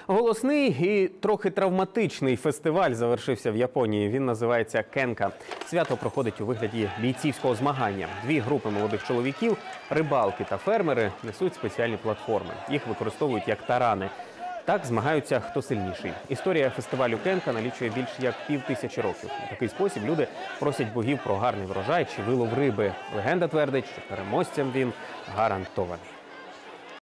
Голосний і трохи травматичний фестиваль завершився в Японії. Він називається «Кенка». Свято проходить у вигляді бійцівського змагання. Дві групи молодих чоловіків, рибалки та фермери, несуть спеціальні платформи. Їх використовують як тарани. Так змагаються, хто сильніший. Історія фестивалю «Кенка» налічує більш як 5000 років. У такий спосіб люди просять богів про гарний врожай чи вилов риби. Легенда твердить, що переможцям він гарантований.